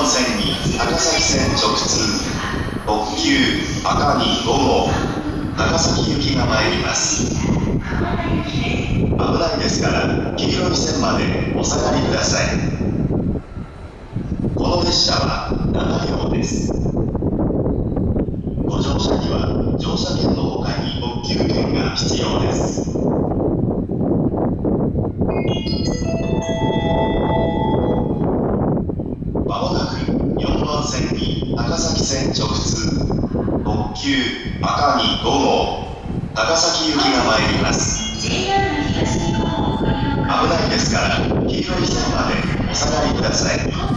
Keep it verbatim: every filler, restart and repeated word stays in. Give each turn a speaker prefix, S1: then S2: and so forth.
S1: 番線に高崎線直通特急赤にご号高崎行きが参ります。危ないですから黄色い線までお下がりください。この列車はなな両です。ご乗車には乗車券のほかに特急券が必要です。まもなくよんばん線に高崎線直通特急赤にご号高崎行きが参ります。危ないですから黄色い線までお下がりください。